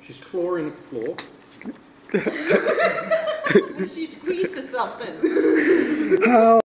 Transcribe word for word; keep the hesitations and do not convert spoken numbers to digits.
She's clawing at the floor. She squeezed or something.